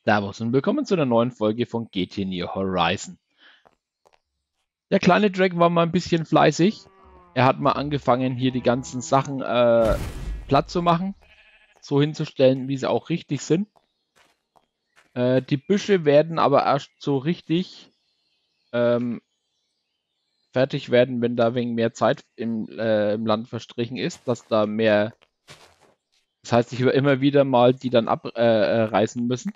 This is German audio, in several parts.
Servus und willkommen zu einer neuen Folge von GT New Horizon. Der kleine Drake war mal ein bisschen fleißig. Er hat mal angefangen, hier die ganzen Sachen platt zu machen, so hinzustellen, wie sie auch richtig sind. Die Büsche werden aber erst so richtig fertig werden, wenn da wegen mehr Zeit im Land verstrichen ist, dass da mehr. Das heißt, ich werde immer wieder mal die dann abreißen müssen.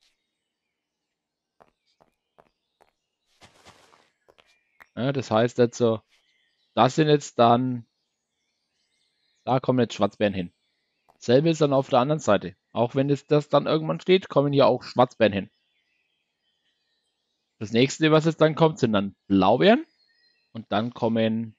Ja, das heißt also, das sind jetzt dann, da kommen jetzt Schwarzbären hin. Selbe ist dann auf der anderen Seite. Auch wenn das dann irgendwann steht, kommen hier auch Schwarzbären hin. Das nächste, was jetzt dann kommt, sind dann Blaubeeren. Und dann kommen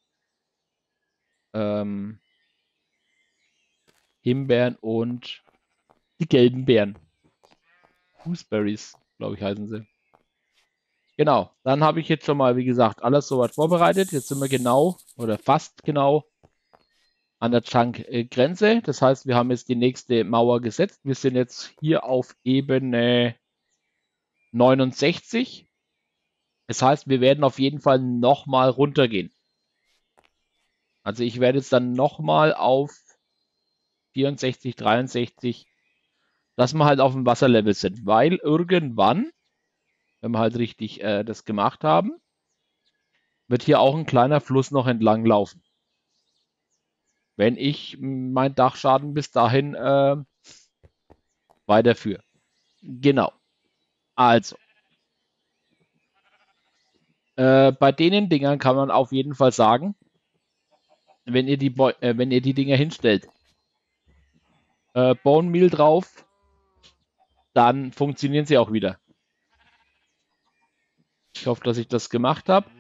Himbeeren und die gelben Beeren. Gooseberries, glaube ich, heißen sie. Genau, dann habe ich jetzt schon mal, wie gesagt, alles soweit vorbereitet. Jetzt sind wir genau oder fast genau an der Chunk-Grenze. Das heißt, wir haben jetzt die nächste Mauer gesetzt. Wir sind jetzt hier auf Ebene 69. Das heißt, wir werden auf jeden Fall nochmal runtergehen. Also ich werde jetzt dann nochmal auf 64, 63, dass wir halt auf dem Wasserlevel sind. Weil irgendwann, wenn wir halt richtig das gemacht haben, wird hier auch ein kleiner Fluss noch entlang laufen. Wenn ich mein Dachschaden bis dahin weiterführe. Genau. Also. Bei denen Dingern kann man auf jeden Fall sagen, wenn ihr die Dinger hinstellt, Bone Meal drauf, dann funktionieren sie auch wieder. Ich hoffe, dass ich das gemacht habe.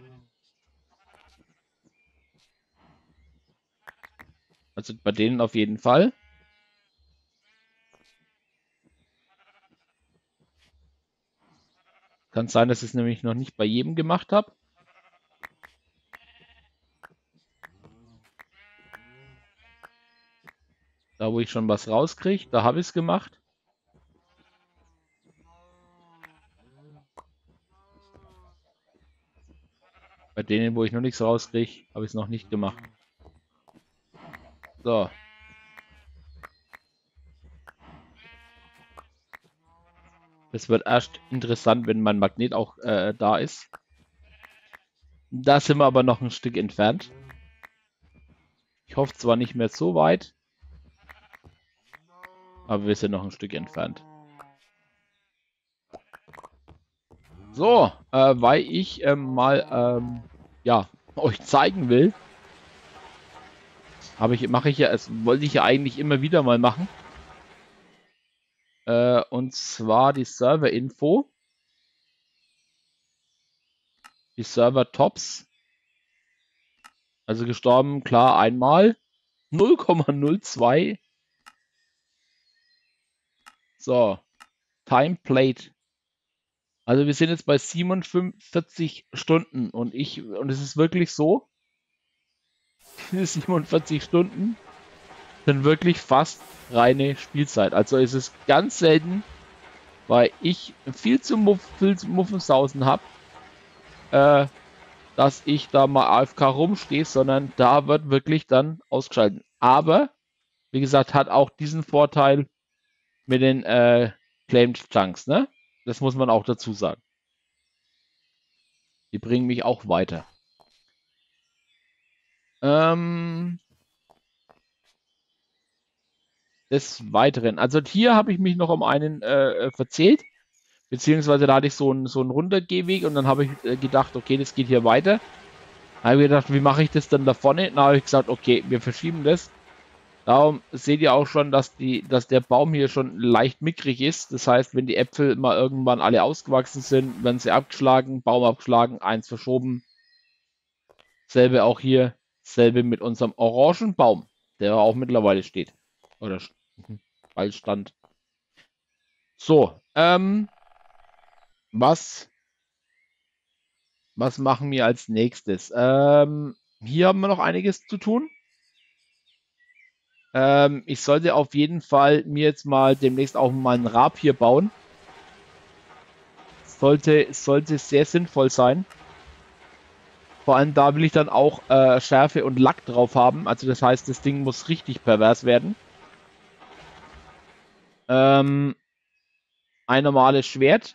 Also bei denen auf jeden Fall. Kann sein, dass ich es nämlich noch nicht bei jedem gemacht habe. Da, wo ich schon was rauskriege, da habe ich es gemacht. Bei denen, wo ich noch nichts rauskriege, habe ich es noch nicht gemacht. So. Das wird erst interessant, wenn mein Magnet auch da ist. Da sind wir aber noch ein Stück entfernt. Ich hoffe zwar nicht mehr so weit, aber wir sind noch ein Stück entfernt. So, weil ich mal ja, euch zeigen will, mache ich ja, es wollte ich ja eigentlich immer wieder mal machen. Und zwar die Server-Info. Die Server-Tops. Also gestorben, klar, einmal. 0,02. So, Time played. Also wir sind jetzt bei 47 Stunden und es ist wirklich so, diese 47 Stunden sind wirklich fast reine Spielzeit. Also ist es ganz selten, weil ich viel zu Muffensausen habe, dass ich da mal AFK rumstehe, sondern da wird wirklich dann ausgeschaltet. Aber, wie gesagt, hat auch diesen Vorteil mit den Claimed Chunks, ne? Das muss man auch dazu sagen. Die bringen mich auch weiter. Des Weiteren, also hier habe ich mich noch um einen verzählt, beziehungsweise da hatte ich so einen Runtergehweg und dann habe ich gedacht, okay, das geht hier weiter. Da habe ich gedacht, wie mache ich das dann da vorne? Dann habe ich gesagt, okay, wir verschieben das. Darum seht ihr auch schon, dass der Baum hier schon leicht mickrig ist. Das heißt, wenn die Äpfel mal irgendwann alle ausgewachsen sind, werden sie abgeschlagen, Baum abgeschlagen, eins verschoben. Selbe auch hier, selbe mit unserem Orangenbaum, der auch mittlerweile steht. Oder bald stand. So, was machen wir als nächstes? Hier haben wir noch einiges zu tun. Ich sollte auf jeden Fall mir jetzt mal demnächst auch mal einen Rapier bauen. sollte sehr sinnvoll sein. Vor allem da will ich dann auch Schärfe und Lack drauf haben. Also das heißt, das Ding muss richtig pervers werden. Ein normales Schwert.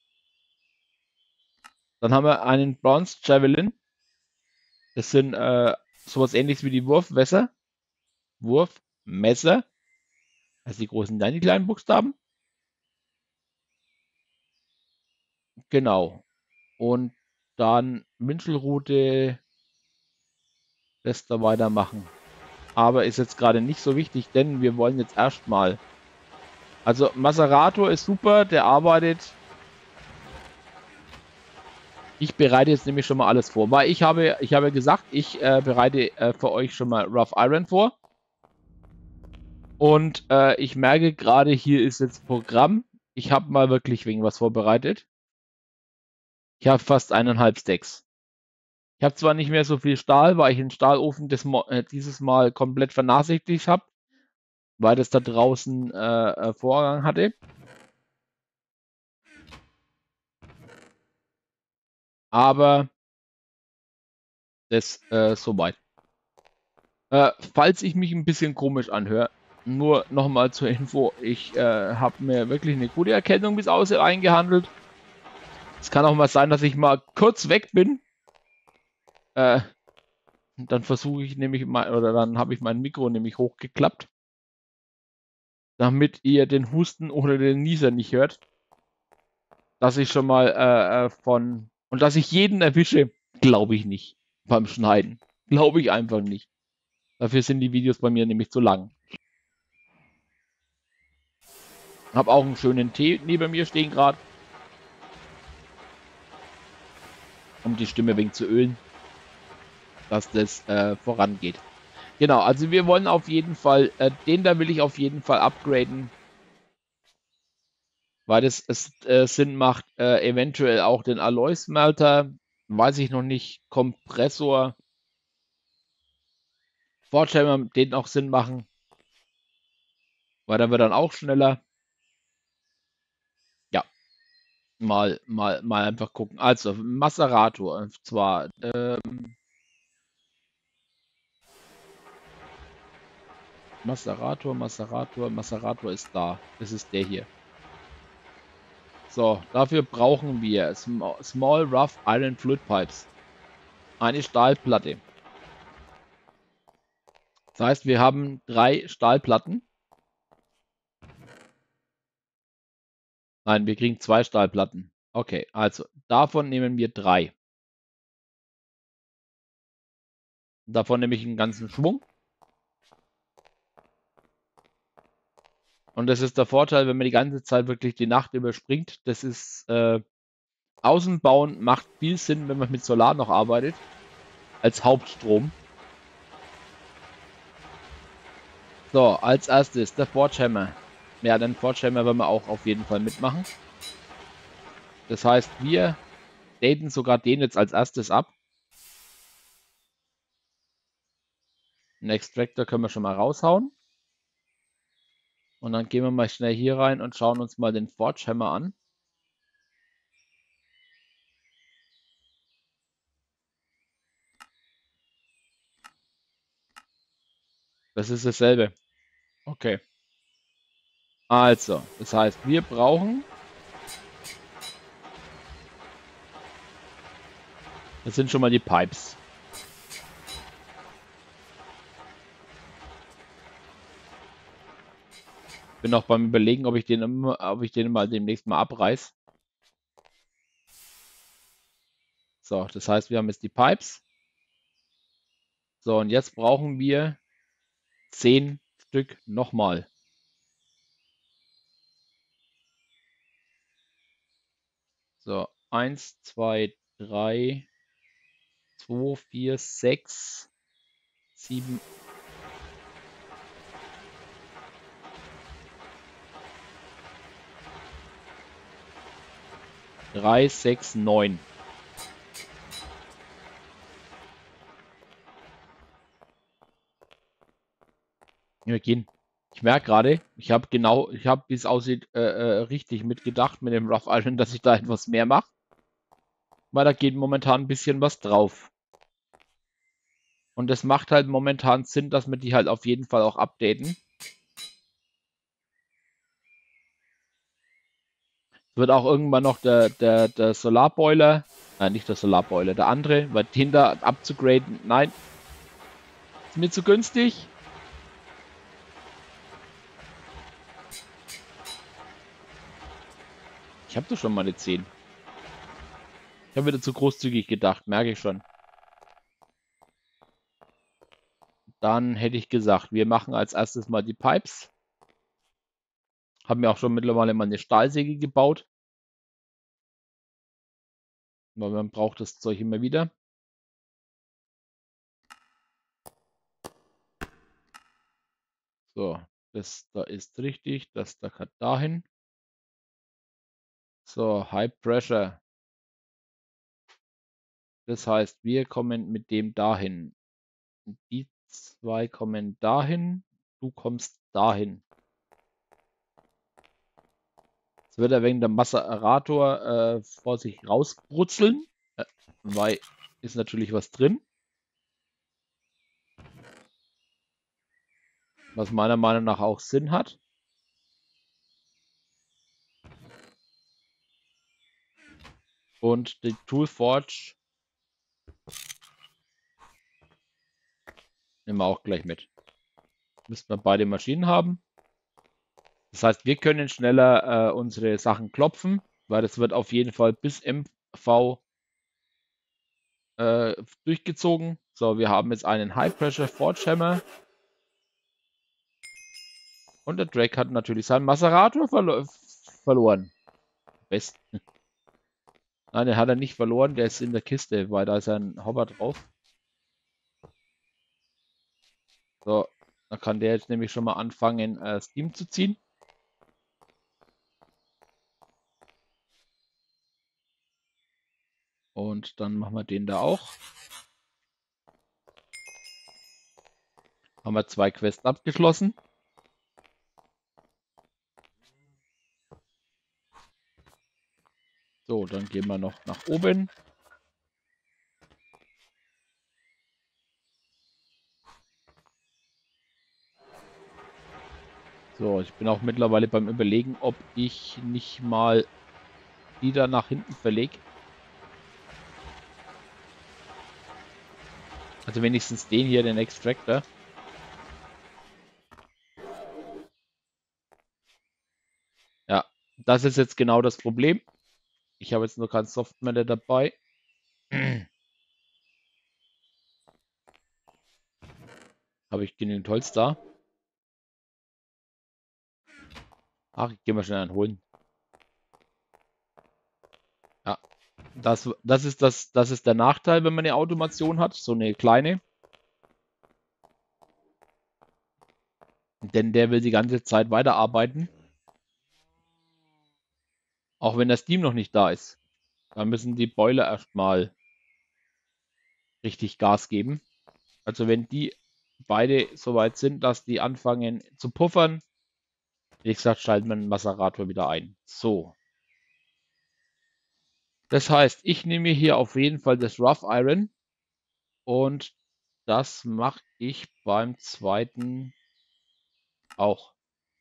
Dann haben wir einen Bronze Javelin. Das sind sowas ähnliches wie die Wurfmesser. Wurfmesser. Also die großen, dann die kleinen Buchstaben. Genau. Und dann Wünschelrute. Das da weitermachen. Aber ist jetzt gerade nicht so wichtig, denn wir wollen jetzt erstmal. Also Maserator ist super, der arbeitet. Ich bereite jetzt nämlich schon mal alles vor, weil ich habe gesagt, ich bereite für euch schon mal Rough Iron vor. Und ich merke gerade, hier ist jetzt Programm. Ich habe mal wirklich wegen was vorbereitet. Ich habe fast 1,5 Stacks. Ich habe zwar nicht mehr so viel Stahl, weil ich den Stahlofen dieses Mal komplett vernachlässigt habe, weil das da draußen Vorrang hatte. Aber das soweit. Falls ich mich ein bisschen komisch anhöre, nur nochmal zur Info, ich habe mir wirklich eine gute Erkältung bis außen eingehandelt. Es kann auch mal sein, dass ich mal kurz weg bin. Dann versuche ich nämlich mal, oder dann habe ich mein Mikro nämlich hochgeklappt, damit ihr den Husten oder den Nieser nicht hört. Dass ich schon mal und dass ich jeden erwische, glaube ich nicht beim Schneiden. Glaube ich einfach nicht. Dafür sind die Videos bei mir nämlich zu lang. Hab auch einen schönen Tee neben mir stehen gerade. Um die Stimme ein wenig zu ölen. Dass das vorangeht. Genau, also wir wollen auf jeden Fall, den da will ich auf jeden Fall upgraden. Weil es Sinn macht, eventuell auch den Alloy Smelter. Weiß ich noch nicht. Kompressor. Forge den auch Sinn machen. Weil da wird dann auch schneller. Ja. Mal einfach gucken. Also, Macerator. Und zwar, Macerator ist da. Das ist der hier. So, dafür brauchen wir Small Rough Iron Fluid Pipes. Eine Stahlplatte. Das heißt, wir haben 3 Stahlplatten. Nein, wir kriegen 2 Stahlplatten. Okay, also davon nehmen wir 3. Davon nehme ich einen ganzen Schwung. Und das ist der Vorteil, wenn man die ganze Zeit wirklich die Nacht überspringt. Das ist Außenbauen macht viel Sinn, wenn man mit Solar noch arbeitet. Als Hauptstrom. So, als erstes der Forge Hammer. Ja, den Forge Hammer werden wir auch auf jeden Fall mitmachen. Das heißt, wir daten sogar den jetzt als erstes ab. Den Extractor können wir schon mal raushauen. Und dann gehen wir mal schnell hier rein und schauen uns mal den Forge Hammer an. Das ist dasselbe. Okay. Also, das heißt, wir brauchen. Das sind schon mal die Pipes. Bin auch beim Überlegen, ob ich den mal demnächst mal abreiß. So, das heißt, wir haben jetzt die Pipes. So, und jetzt brauchen wir 10 Stück nochmal. So, 1, 2, 3, 2, 4, 6, 7, 3, 6, 9. Wir gehen. Ich merke gerade, ich habe, wie es aussieht, richtig mitgedacht mit dem Rough Iron, dass ich da etwas mehr mache. Weil da geht momentan ein bisschen was drauf. Und das macht halt momentan Sinn, dass wir die halt auf jeden Fall auch updaten. Wird auch irgendwann noch der Solarboiler, nicht der Solarboiler, der andere, weil den da abzugraden, nein, ist mir zu günstig. Ich habe doch schon mal eine 10. Ich habe wieder zu großzügig gedacht, merke ich schon. Dann hätte ich gesagt, wir machen als erstes mal die Pipes. Haben mir auch schon mittlerweile mal eine Stahlsäge gebaut. Weil man braucht das Zeug immer wieder. So, das da ist richtig, das da kann dahin. So, High Pressure. Das heißt, wir kommen mit dem dahin. Die zwei kommen dahin. Du kommst dahin. Jetzt wird er wegen der Macerator vor sich rausbrutzeln. Weil ist natürlich was drin. Was meiner Meinung nach auch Sinn hat. Und die Toolforge nehmen wir auch gleich mit. Müssen wir beide Maschinen haben. Das heißt, wir können schneller unsere Sachen klopfen, weil das wird auf jeden Fall bis MV durchgezogen. So, wir haben jetzt einen High Pressure Forge Hammer. Und der Drake hat natürlich seinen Macerator verloren. Besten. Nein, den hat er nicht verloren, der ist in der Kiste, weil da ist ein Hopper drauf. So, dann kann der jetzt nämlich schon mal anfangen, Steam zu ziehen. Und dann machen wir den da auch. Haben wir 2 Quests abgeschlossen. So, dann gehen wir noch nach oben. So, ich bin auch mittlerweile beim Überlegen, ob ich nicht mal die da nach hinten verlege. Also wenigstens den hier, den Extractor. Ja, das ist jetzt genau das Problem. Ich habe jetzt nur kein Software dabei. Habe ich genügend Holz da? Ach, ich gehe mal schnell einen holen. Ja, das ist der Nachteil, wenn man eine Automation hat, so eine kleine. Denn der will die ganze Zeit weiterarbeiten. Auch wenn das Steam noch nicht da ist. Da müssen die Boiler erstmal richtig Gas geben. Also wenn die beide so weit sind, dass die anfangen zu puffern, wie gesagt, schalten wir den Macerator wieder ein. So. Das heißt, ich nehme hier auf jeden Fall das Rough Iron und das mache ich beim zweiten auch.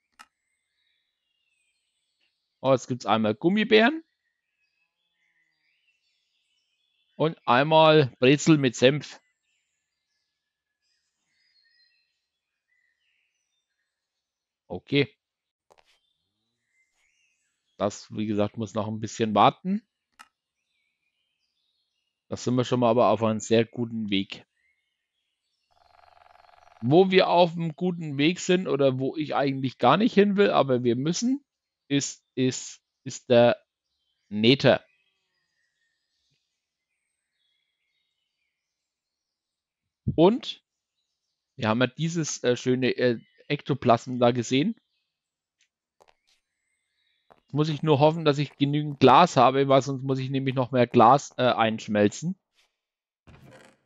Oh, jetzt gibt es einmal Gummibären und einmal Brezel mit Senf. Okay. Das, wie gesagt, muss noch ein bisschen warten. Das sind wir schon mal aber auf einem sehr guten Weg. Wo wir auf einem guten Weg sind oder wo ich eigentlich gar nicht hin will, aber wir müssen, ist der Nether. Und wir haben ja dieses schöne Ektoplasm da gesehen. Jetzt muss ich nur hoffen, dass ich genügend Glas habe, weil sonst muss ich nämlich noch mehr Glas einschmelzen.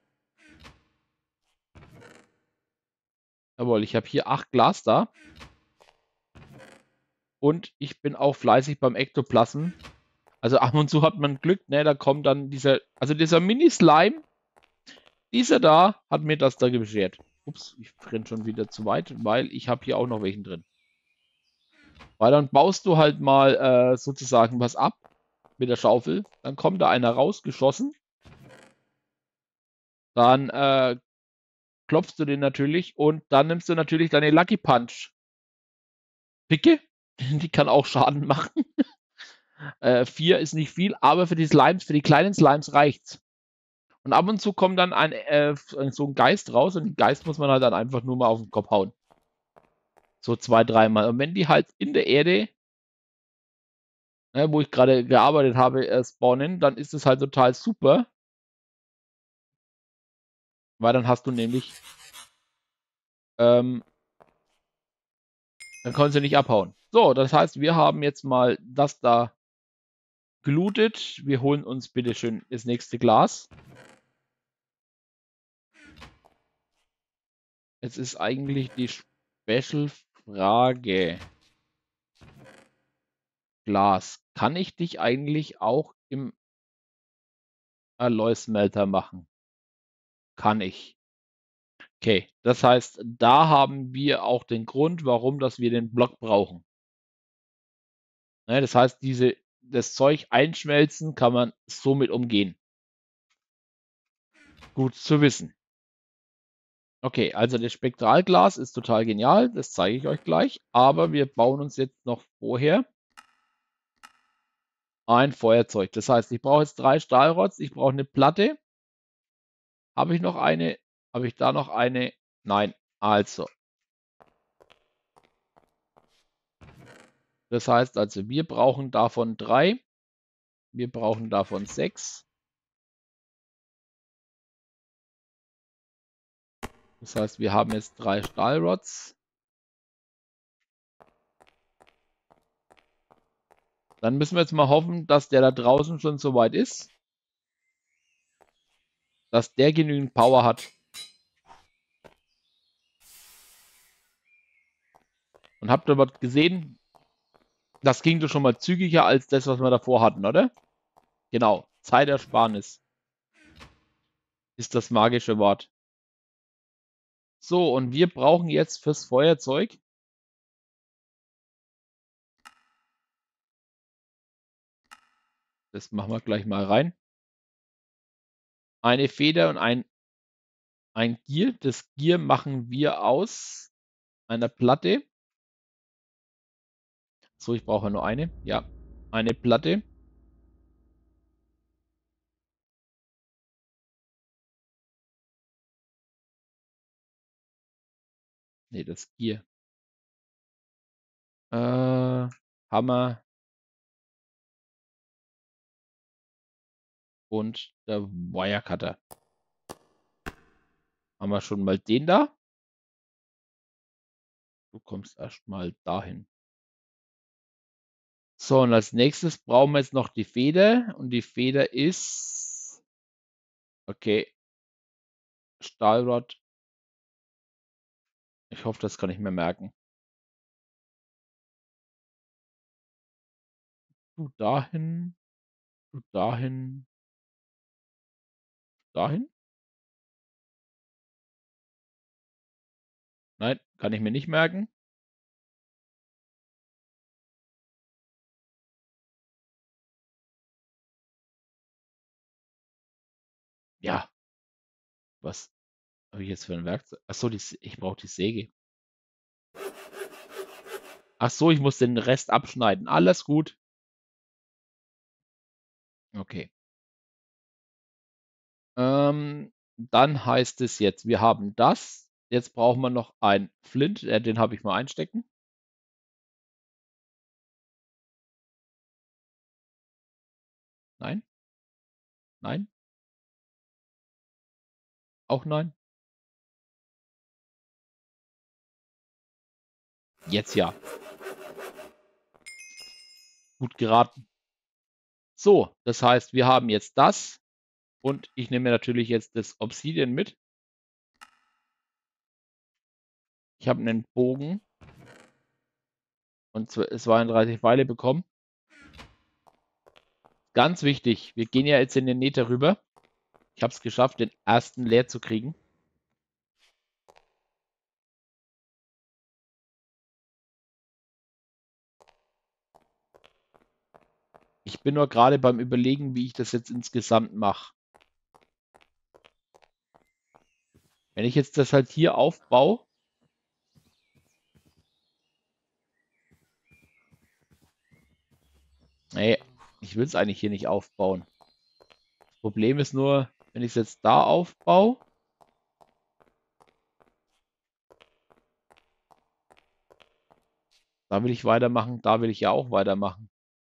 Jawohl, ich habe hier 8 Glas da. Und ich bin auch fleißig beim Ektoplasm. Also ab und zu hat man Glück, ne? Da kommt dann dieser Mini-Slime, dieser da, hat mir das da beschert. Ups, ich renne schon wieder zu weit, weil ich habe hier auch noch welchen drin. Weil dann baust du halt mal sozusagen was ab mit der Schaufel. Dann kommt da einer rausgeschossen. Dann klopfst du den natürlich und dann nimmst du natürlich deine Lucky Punch Picke. Die kann auch Schaden machen. 4 ist nicht viel, aber für die Slimes, für die kleinen Slimes reicht's. Und ab und zu kommt dann so ein Geist raus und den Geist muss man halt dann einfach nur mal auf den Kopf hauen. So 2, 3 Mal. Und wenn die halt in der Erde, wo ich gerade gearbeitet habe, spawnen, dann ist es halt total super. Weil dann hast du nämlich, dann können sie nicht abhauen. So, das heißt, wir haben jetzt mal das da gelootet. Wir holen uns bitte schön das nächste Glas. Jetzt ist eigentlich die Special-Frage. Glas. Kann ich dich eigentlich auch im Alloy-Smelter machen? Kann ich. Okay, das heißt, da haben wir auch den Grund, warum dass wir den Block brauchen. Ne, das heißt, das Zeug einschmelzen kann man somit umgehen. Gut zu wissen. Okay, also das Spektralglas ist total genial, das zeige ich euch gleich. Aber wir bauen uns jetzt noch vorher ein Feuerzeug. Das heißt, ich brauche jetzt 3 Stahlrods, ich brauche eine Platte. Habe ich noch eine? Habe ich da noch eine? Nein. Also. Das heißt also, wir brauchen davon 3. Wir brauchen davon 6. Das heißt, wir haben jetzt 3 Stahlrods. Dann müssen wir jetzt mal hoffen, dass der da draußen schon soweit ist. Dass der genügend Power hat. Und habt ihr was gesehen? Das ging doch schon mal zügiger als das, was wir davor hatten, oder? Genau. Zeitersparnis ist das magische Wort. So, und wir brauchen jetzt fürs Feuerzeug das machen wir gleich mal rein. Eine Feder und ein Gier. Das Gier machen wir aus einer Platte. So, ich brauche nur eine. Ja, eine Platte. Ne, das Gier. Hammer und der Wirecutter. Haben wir schon mal den da? Du kommst erstmal dahin. So, und als nächstes brauchen wir jetzt noch die Feder. Und die Feder ist... Okay. Stahlrod. Ich hoffe, das kann ich mir merken. Du dahin. Du dahin. Dahin? Nein, kann ich mir nicht merken. Ja. Was habe ich jetzt für ein Werkzeug? Achso, ich brauche die Säge. Achso, ich muss den Rest abschneiden. Alles gut. Okay. Dann heißt es jetzt, wir haben das. Jetzt brauchen wir noch ein Flint. Den habe ich mal einstecken. Nein. Nein. Auch nein. Jetzt ja. Gut geraten. So, das heißt, wir haben jetzt das. Und ich nehme natürlich jetzt das Obsidian mit. Ich habe einen Bogen. und 32 Pfeile bekommen. Ganz wichtig, wir gehen ja jetzt in den Nether rüber. Ich habe es geschafft, den ersten leer zu kriegen. Ich bin nur gerade beim Überlegen, wie ich das jetzt insgesamt mache. Wenn ich jetzt das halt hier aufbaue, nee, ich will es eigentlich hier nicht aufbauen. Das Problem ist nur, wenn ich es jetzt da aufbaue, da will ich weitermachen, da will ich ja auch weitermachen.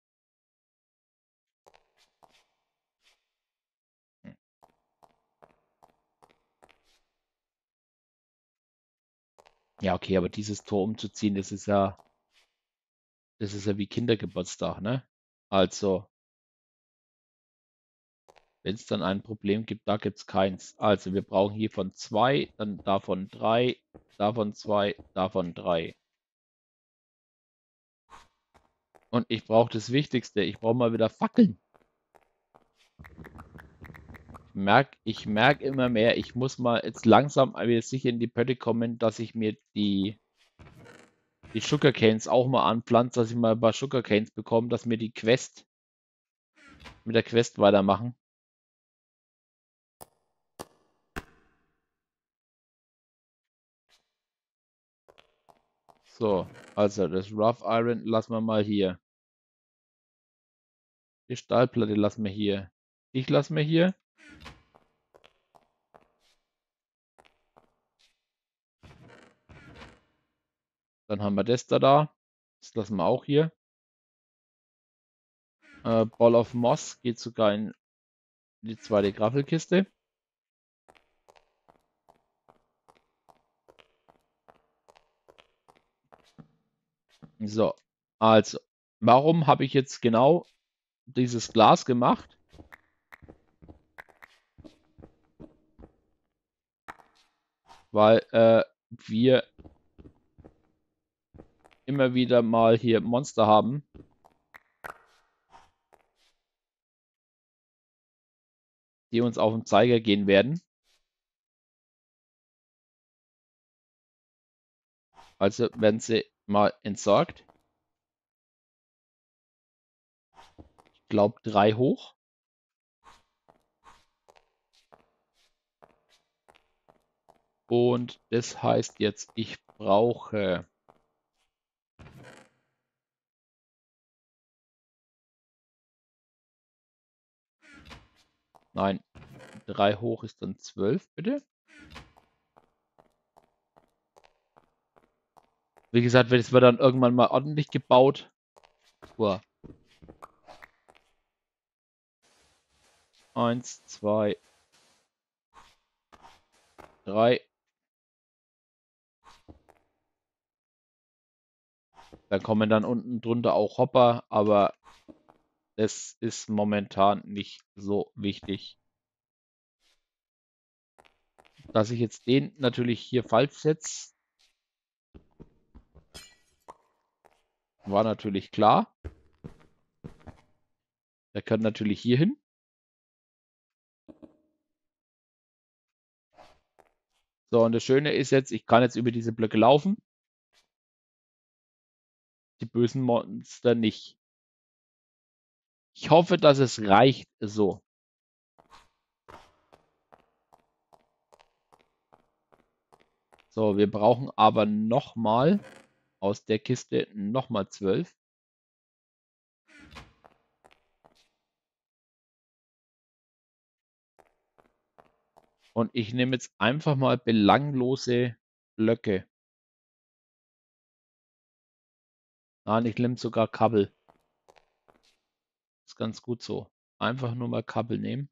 Ja, okay, aber dieses Tor umzuziehen, das ist ja wie Kindergeburtstag, ne? Also, wenn es dann ein Problem gibt, da gibt es keins. Also, wir brauchen hiervon 2, dann davon 3, davon 2, davon 3. Und ich brauche das Wichtigste, ich brauche mal wieder Fackeln. Ich merke immer mehr, ich muss mal jetzt langsam wieder sicher in die Pötte kommen, dass ich mir die Sugarcanes auch mal anpflanze, dass ich mal ein paar Sugarcanes bekomme, dass wir die Quest mit der Quest weitermachen. So, also das Rough Iron lassen wir mal hier. Die Stahlplatte lassen wir hier. Ich lasse mir hier. Dann haben wir das da. Das lassen wir auch hier. Ball of Moss geht sogar in die zweite Graffelkiste. So, also, warum habe ich jetzt genau dieses Glas gemacht? Weil wir immer wieder mal hier Monster haben, die uns auf den Zeiger gehen werden. Also werden sie mal entsorgt. Ich glaube 3 hoch. Und das heißt jetzt, ich brauche nein, 3 hoch ist dann 12, bitte. Wie gesagt, wenn es wird dann irgendwann mal ordentlich gebaut. Uah. 1, 2, 3. Da kommen dann unten drunter auch Hopper, aber das ist momentan nicht so wichtig. Dass ich jetzt den natürlich hier falsch setze, war natürlich klar. Der kann natürlich hier hin. So, und das Schöne ist jetzt, ich kann jetzt über diese Blöcke laufen. Die bösen Monster nicht. Ich hoffe, dass es reicht so. So, wir brauchen aber nochmal aus der Kiste nochmal 12. Und ich nehme jetzt einfach mal belanglose Blöcke. Nein, ich nehme sogar Kabel. Ist ganz gut so. Einfach nur mal Kabel nehmen.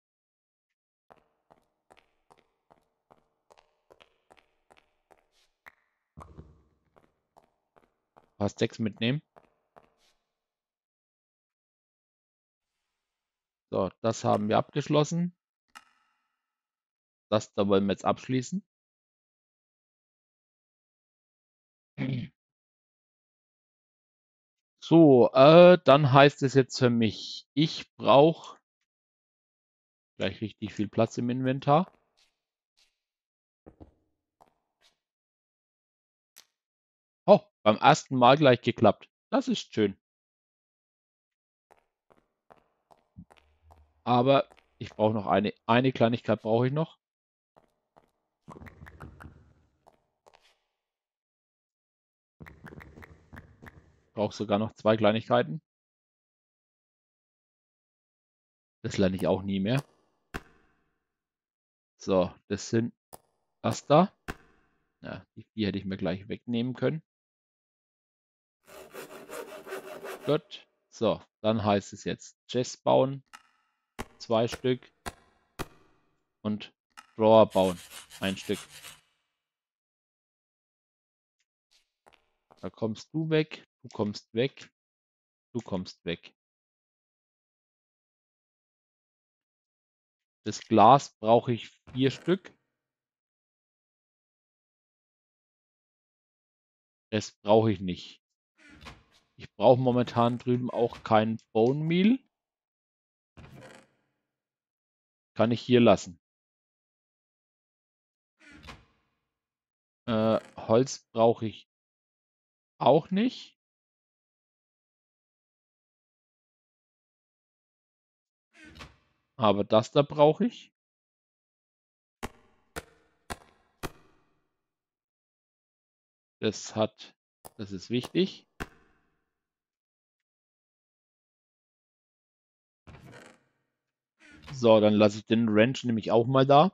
Fast 6 mitnehmen. So, das haben wir abgeschlossen. Das da wollen wir jetzt abschließen. So, dann heißt es jetzt für mich, ich brauche gleich richtig viel Platz im Inventar. Oh, beim ersten Mal gleich geklappt. Das ist schön. Aber ich brauche noch eine Kleinigkeit brauche ich noch. Brauche sogar noch 2 Kleinigkeiten. Das lerne ich auch nie mehr. So, das sind das da. Ja, die 4 hätte ich mir gleich wegnehmen können. Gut. So, dann heißt es jetzt Chest bauen. 2 Stück. Und Drawer bauen. 1 Stück. Da kommst du weg. Du kommst weg. Du kommst weg. Das Glas brauche ich 4 Stück. Das brauche ich nicht. Ich brauche momentan drüben auch kein Bone Meal. Kann ich hier lassen. Holz brauche ich auch nicht. Aber das da brauche ich. Das ist wichtig. So, dann lasse ich den Wrench nämlich auch mal da.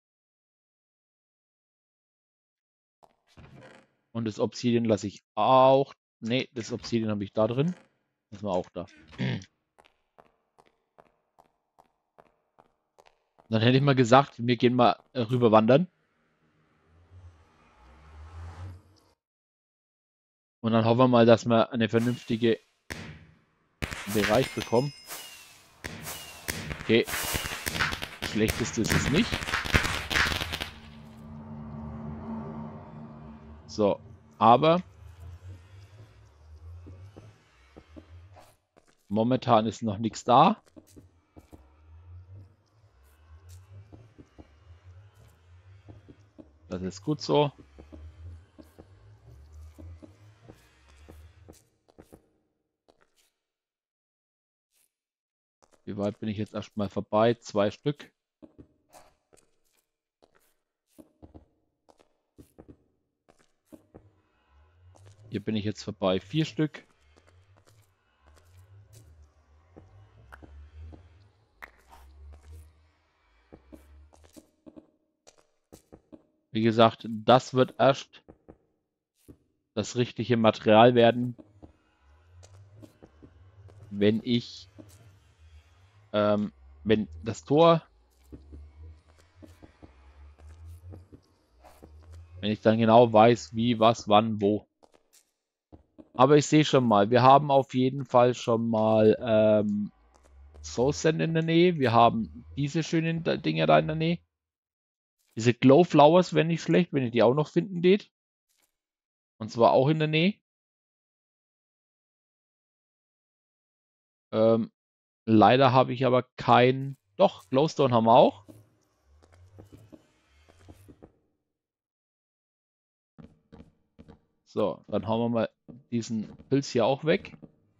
Und das Obsidian lasse ich auch. Ne, das Obsidian habe ich da drin. Das war auch da. Dann hätte ich mal gesagt, wir gehen mal rüber wandern. Und dann hoffen wir mal, dass wir eine vernünftige Bereich bekommen. Okay. Schlechteste ist es nicht. So, aber momentan ist noch nichts da. Das ist gut so. Wie weit bin ich jetzt erstmal vorbei? 2 Stück. Hier bin ich jetzt vorbei. 4 Stück. Wie gesagt, das wird erst das richtige Material werden, wenn ich, wenn das Tor, wenn ich dann genau weiß, wie, was, wann, wo. Aber ich sehe schon mal, wir haben auf jeden Fall schon mal Soul Sand in der Nähe. Wir haben diese schönen Dinger da in der Nähe. Diese Glow Flowers wären nicht schlecht, wenn ich die auch noch finden geht. Und zwar auch in der Nähe. Leider habe ich aber kein... Doch, Glowstone haben wir auch. So, dann hauen wir mal diesen Pilz hier auch weg.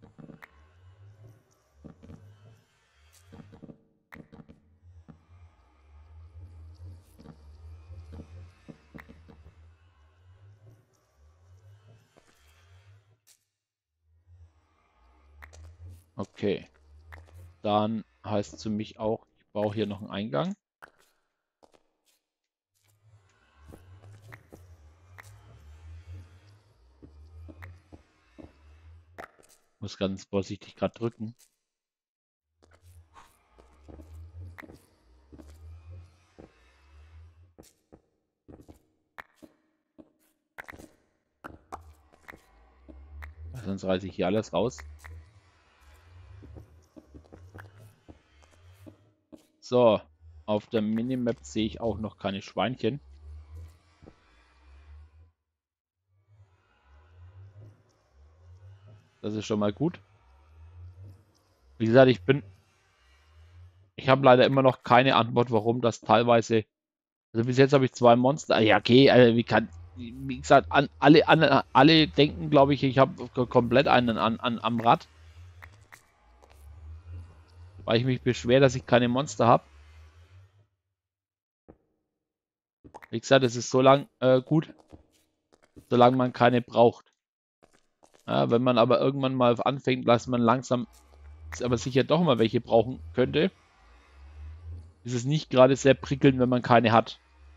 Okay. Dann heißt es für mich auch, ich brauche hier noch einen Eingang. Muss ganz vorsichtig gerade drücken. Sonst reiße ich hier alles raus. So, auf der Minimap sehe ich auch noch keine Schweinchen. Das ist schon mal gut. Wie gesagt, ich habe leider immer noch keine Antwort, warum das teilweise, also bis jetzt habe ich 2 Monster. Ja, okay, also wie gesagt, alle denken, glaube ich, ich habe komplett einen am Rad, weil ich mich beschwere, dass ich keine Monster habe. Wie gesagt, es ist so lang gut, solange man keine braucht. Ja, wenn man aber irgendwann mal anfängt, dass man langsam, aber sicher doch mal welche brauchen könnte, ist es nicht gerade sehr prickelnd, wenn man keine hat.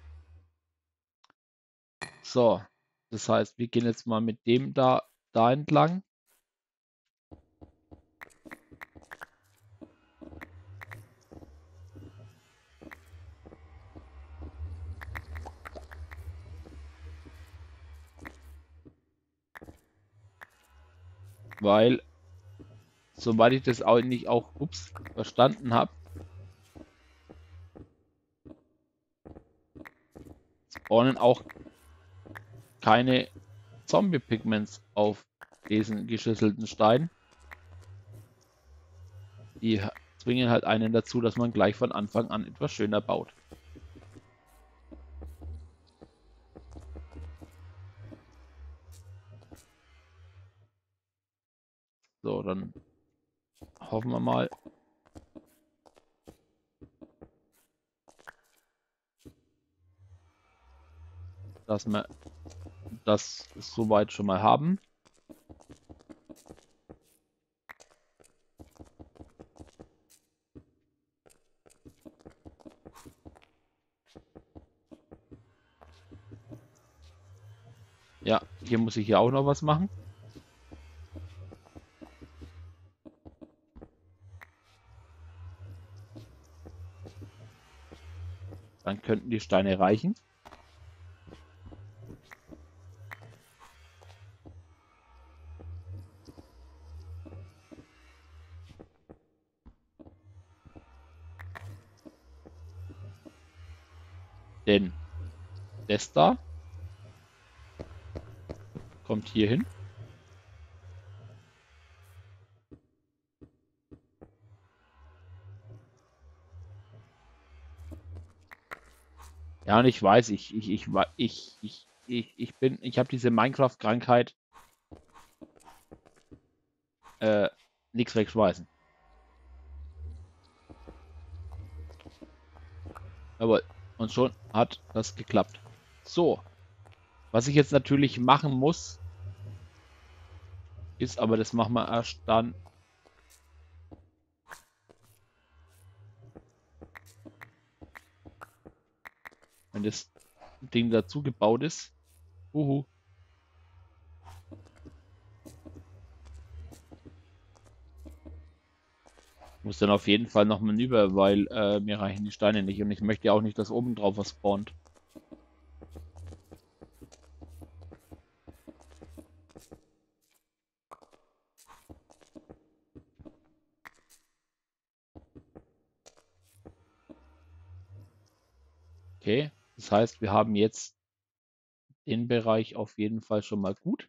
So, das heißt, wir gehen jetzt mal mit dem da entlang. Weil, soweit ich das auch nicht verstanden habe, spawnen auch keine Zombie-Pigments auf diesen geschüsselten Stein. Die zwingen halt einen dazu, dass man gleich von Anfang an etwas schöner baut. So, dann hoffen wir mal, dass wir das soweit schon mal haben. Ja, hier muss ich ja auch noch was machen. Dann könnten die Steine reichen. Denn das da kommt hier hin. Ja, und ich weiß, ich habe diese Minecraft-Krankheit, nichts wegschmeißen. Jawohl. Und schon hat das geklappt. So. Was ich jetzt natürlich machen muss, ist, aber das machen wir erst dann, wenn das Ding dazu gebaut ist. Uhu. Muss dann auf jeden Fall noch manüber, weil mir reichen die Steine nicht und ich möchte ja auch nicht, dass oben drauf was spawnt. Okay, das heißt, wir haben jetzt den Bereich auf jeden Fall schon mal gut.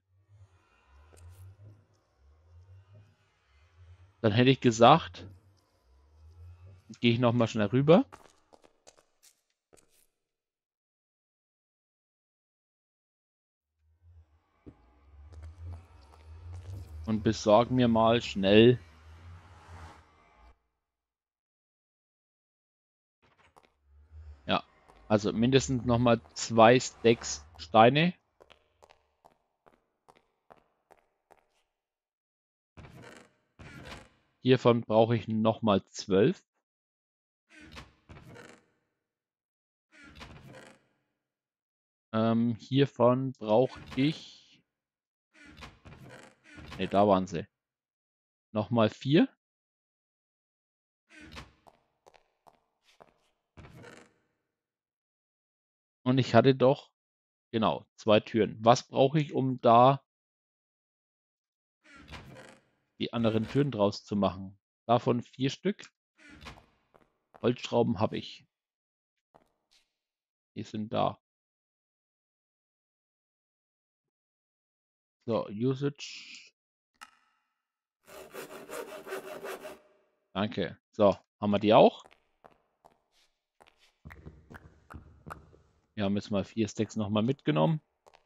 Dann hätte ich gesagt, gehe ich noch mal schnell rüber. Und besorge mir mal schnell ja, also mindestens noch mal 2 Stacks Steine. Hiervon brauche ich noch mal 12. Hiervon brauche ich, ne, da waren sie. Noch mal 4. Und ich hatte doch, genau, 2 Türen. Was brauche ich, um da die anderen Türen draus zu machen? Davon 4 Stück. Holzschrauben habe ich. Die sind da. So, Usage. Danke. So, haben wir die auch? Wir haben jetzt mal 4 Stacks nochmal mitgenommen.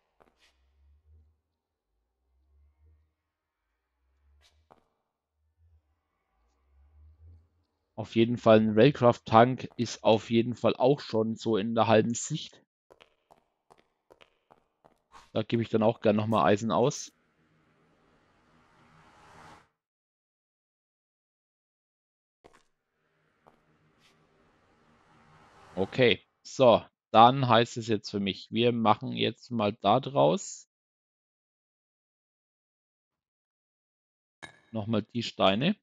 Auf jeden Fall ein Railcraft-Tank ist auf jeden Fall auch schon so in der halben Sicht. Da gebe ich dann auch gerne nochmal Eisen aus. Okay, so, dann heißt es jetzt für mich, wir machen jetzt mal da draus nochmal die Steine.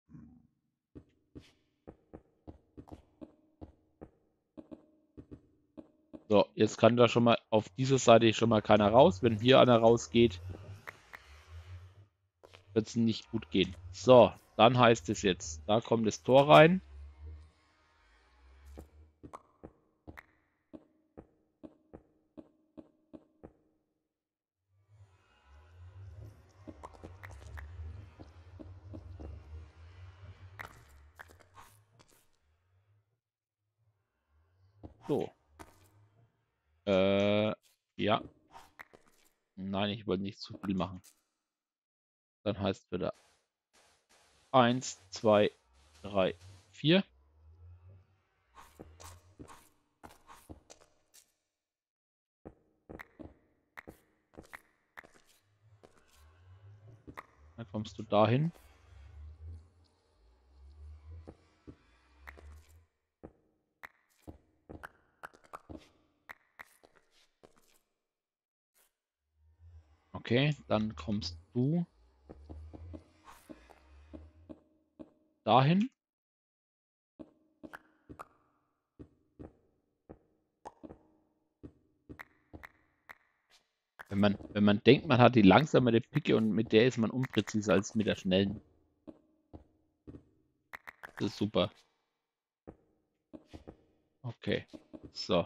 So, jetzt kann da schon mal auf dieser Seite schon mal keiner raus. Wenn hier einer rausgeht, wird es nicht gut gehen. So, dann heißt es jetzt, da kommt das Tor rein. So. Ja. Nein, ich wollte nicht zu viel machen. Dann heißt es wieder 1, 2, 3, 4. Dann kommst du dahin. Okay, dann kommst du dahin. Wenn man denkt, man hat die langsamere Picke und mit der ist man unpräziser als mit der schnellen. Das ist super. Okay, so.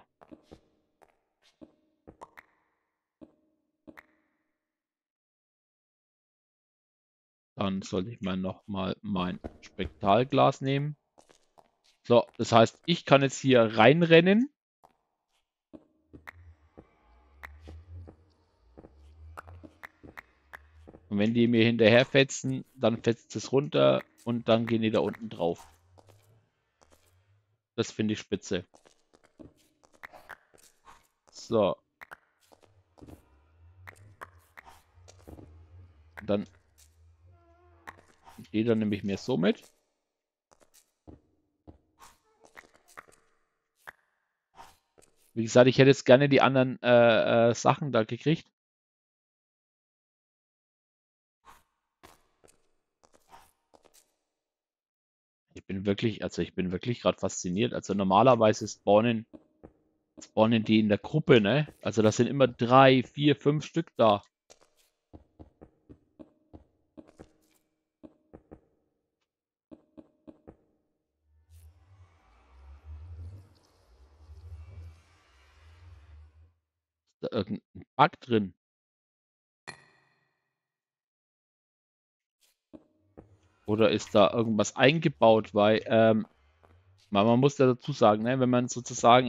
Dann sollte ich mal nochmal mein Spektralglas nehmen. So, das heißt, ich kann jetzt hier reinrennen. Und wenn die mir hinterher fetzen, dann fetzt es runter und dann gehen die da unten drauf. Das finde ich spitze. So. Dann die dann nehme ich mir so mit. Wie gesagt, ich hätte jetzt gerne die anderen Sachen da gekriegt. Ich bin wirklich gerade fasziniert. Also normalerweise spawnen die in der Gruppe, ne? Also das sind immer 3, 4, 5 Stück da. Ist da irgendein Bug drin? Oder ist da irgendwas eingebaut? Weil, man muss ja dazu sagen, ne, wenn man sozusagen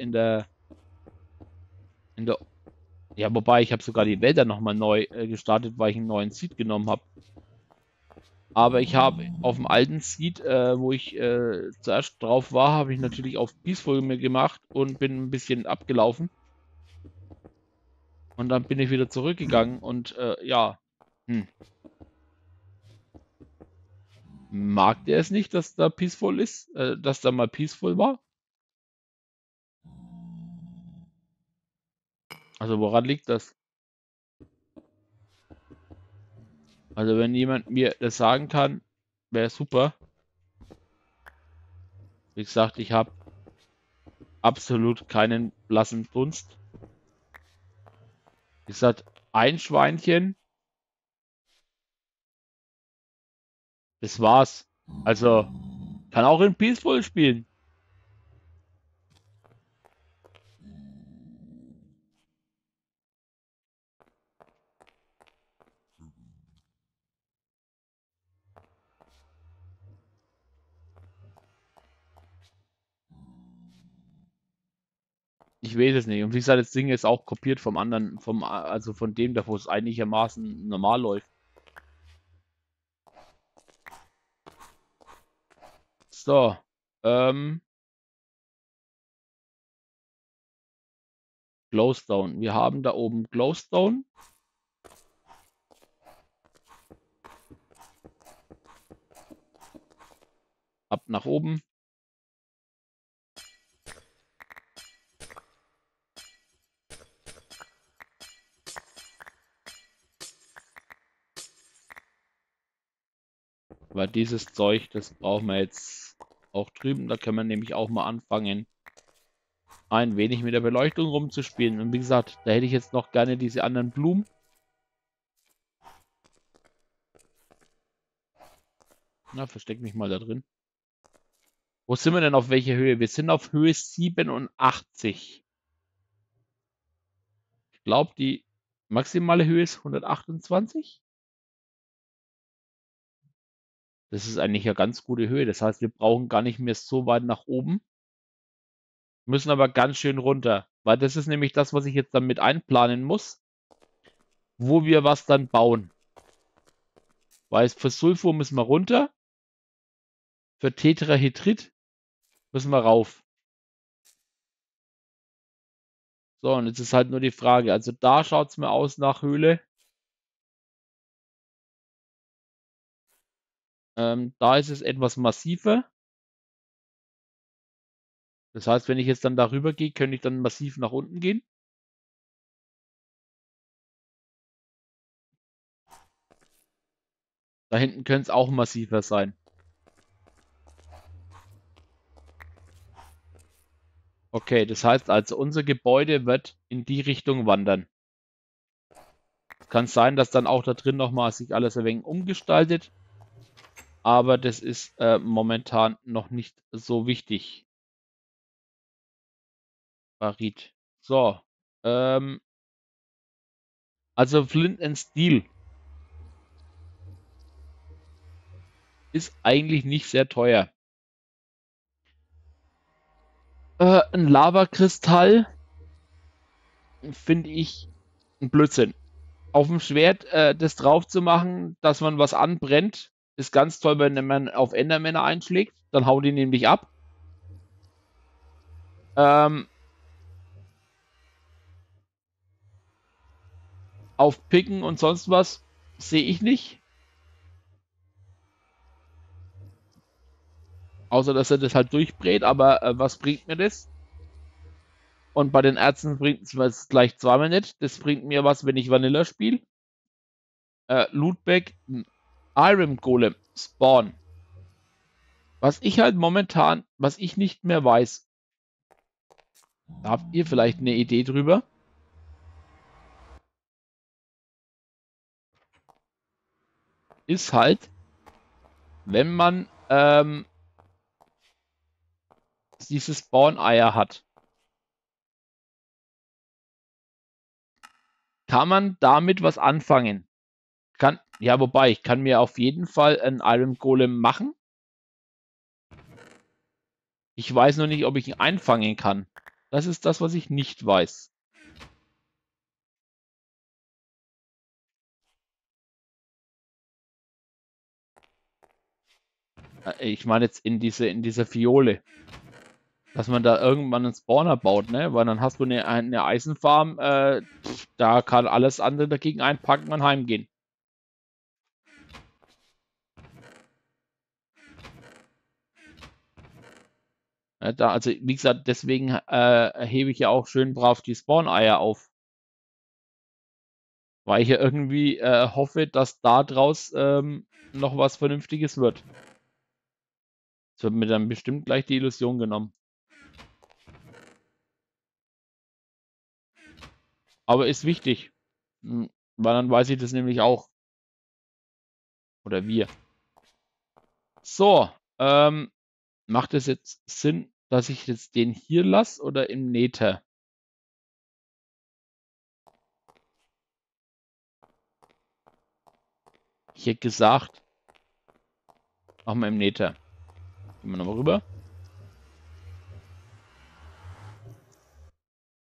in der, ja, wobei ich habe sogar die Wälder nochmal neu gestartet, weil ich einen neuen Seed genommen habe. Aber ich habe auf dem alten Seed, wo ich zuerst drauf war, habe ich natürlich auf Peaceful mir gemacht und bin ein bisschen abgelaufen. Und dann bin ich wieder zurückgegangen und ja, mag der es nicht, dass da Peaceful ist, dass da mal Peaceful war? Also woran liegt das? Also wenn jemand mir das sagen kann, wäre super. Wie gesagt, ich habe absolut keinen blassen Dunst. Wie gesagt, ein Schweinchen, das war's. Also kann auch in Peaceful spielen. Ich weiß es nicht. Und wie gesagt, das Ding ist auch kopiert vom anderen, also von dem, da wo es einigermaßen normal läuft. So. Glowstone. Wir haben da oben Glowstone. Ab nach oben. Weil dieses Zeug, das brauchen wir jetzt auch drüben. Da können wir nämlich auch mal anfangen, ein wenig mit der Beleuchtung rumzuspielen. Und wie gesagt, da hätte ich jetzt noch gerne diese anderen Blumen. Na, versteck mich mal da drin. Wo sind wir denn auf welcher Höhe? Wir sind auf Höhe 87. Ich glaube, die maximale Höhe ist 128. Das ist eigentlich eine ganz gute Höhe. Das heißt, wir brauchen gar nicht mehr so weit nach oben. Müssen aber ganz schön runter. Weil das ist nämlich das, was ich jetzt dann mit einplanen muss. Wo wir was dann bauen. Weil für Sulfur müssen wir runter. Für Tetrahydrid müssen wir rauf. So, und jetzt ist halt nur die Frage. Also da schaut es mir aus nach Höhle. Da ist es etwas massiver. Das heißt, wenn ich jetzt dann darüber gehe, könnte ich dann massiv nach unten gehen. Da hinten könnte es auch massiver sein. Okay, das heißt also, unser Gebäude wird in die Richtung wandern. Es kann sein, dass dann auch da drin nochmal sich alles ein wenig umgestaltet. Aber das ist momentan noch nicht so wichtig. Barit. So. Also Flint and Steel ist eigentlich nicht sehr teuer. Ein Lavakristall finde ich ein Blödsinn. Auf dem Schwert das drauf zu machen, dass man was anbrennt, ist ganz toll, wenn man auf Endermänner einschlägt. Dann hauen die nämlich ab. Auf Picken und sonst was sehe ich nicht. Außer, dass er das halt durchbrät. Aber was bringt mir das? Und bei den Ärzten bringt es gleich zweimal nicht. Das bringt mir was, wenn ich Vanilla spiele. Lootback, Iron Golem, Spawn. Was ich halt momentan, was ich nicht mehr weiß, da habt ihr vielleicht eine Idee drüber? Ist halt, wenn man diese Spawn-Eier hat, kann man damit was anfangen. Ja, wobei, ich kann mir auf jeden Fall einen Iron Golem machen. Ich weiß nur nicht, ob ich ihn einfangen kann. Das ist das, was ich nicht weiß. Ich meine jetzt in dieser Fiole. Dass man da irgendwann einen Spawner baut, ne? Weil dann hast du eine Eisenfarm, da kann alles andere dagegen einpacken und heimgehen. Also, wie gesagt, deswegen hebe ich ja auch schön brav die Spawn-Eier auf. Weil ich ja irgendwie hoffe, dass da draus noch was Vernünftiges wird. Das wird mir dann bestimmt gleich die Illusion genommen. Aber ist wichtig. Weil dann weiß ich das nämlich auch. Oder wir. So, macht es jetzt Sinn, dass ich jetzt den hier lasse oder im Nether? Ich hätte gesagt, machen wir im Nether. Gehen wir nochmal rüber.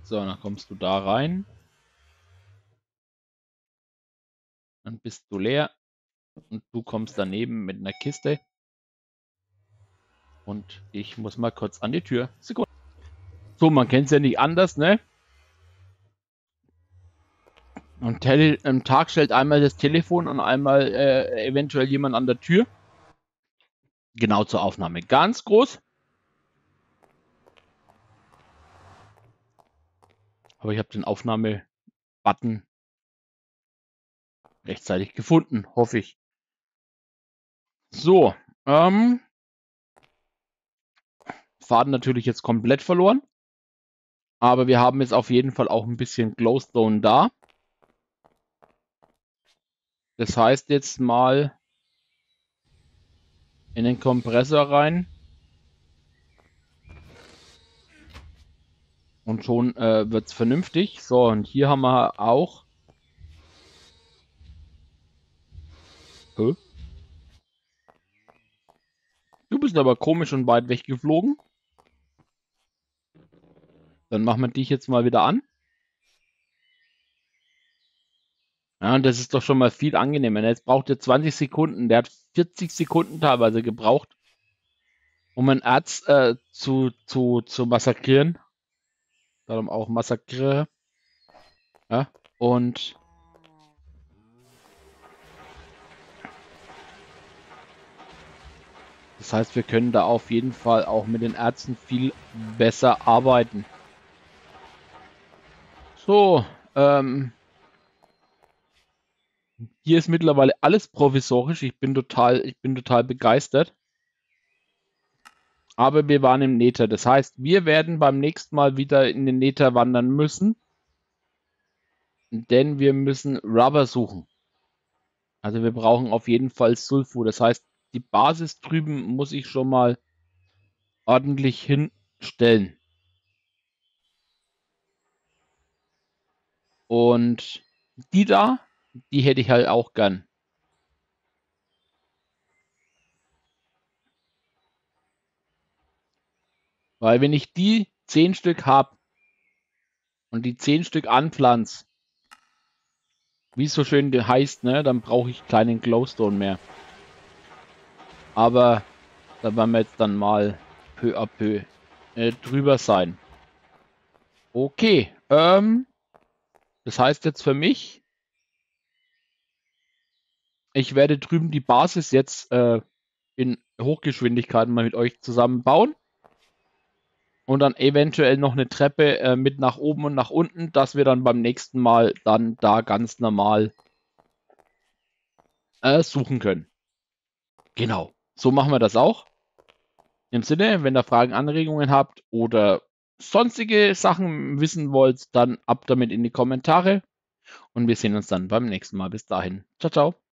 So, dann kommst du da rein. Dann bist du leer. Und du kommst daneben mit einer Kiste. Und ich muss mal kurz an die Tür. Sekunde. So, man kennt es ja nicht anders, ne? Am Tag stellt einmal das Telefon und einmal eventuell jemand an der Tür. Genau zur Aufnahme. Ganz groß. Aber ich habe den Aufnahme-Button rechtzeitig gefunden, hoffe ich. So, Faden natürlich jetzt komplett verloren. Aber wir haben jetzt auf jeden Fall auch ein bisschen Glowstone da. Das heißt jetzt mal in den Kompressor rein. Und schon wird es vernünftig. So, und hier haben wir auch... Hä? Du bist aber komisch und weit weggeflogen. Dann machen wir dich jetzt mal wieder an. Ja, und das ist doch schon mal viel angenehmer. Jetzt braucht er 20 Sekunden. Der hat 40 Sekunden teilweise gebraucht, um ein Erz zu massakrieren. Darum auch Massakre. Ja, und das heißt, wir können da auf jeden Fall auch mit den Ärzten viel besser arbeiten. So, hier ist mittlerweile alles provisorisch. Ich bin total begeistert. Aber wir waren im Nether. Das heißt, wir werden beim nächsten Mal wieder in den Nether wandern müssen. Denn wir müssen Rubber suchen. Also wir brauchen auf jeden Fall Sulfur. Das heißt, die Basis drüben muss ich schon mal ordentlich hinstellen. Und die da, die hätte ich halt auch gern. Weil wenn ich die 10 Stück habe und die 10 Stück anpflanze, wie es so schön heißt, ne, dann brauche ich keinen Glowstone mehr. Aber da werden wir jetzt dann mal peu à peu drüber sein. Okay, das heißt jetzt für mich, ich werde drüben die Basis jetzt in Hochgeschwindigkeit mal mit euch zusammen bauen. Und dann eventuell noch eine Treppe mit nach oben und nach unten, dass wir dann beim nächsten Mal dann da ganz normal suchen können. Genau, so machen wir das auch. Im Sinne, wenn ihr Fragen, Anregungen habt oder sonstige Sachen wissen wollt, dann ab damit in die Kommentare. Und wir sehen uns dann beim nächsten Mal. Bis dahin. Ciao, ciao.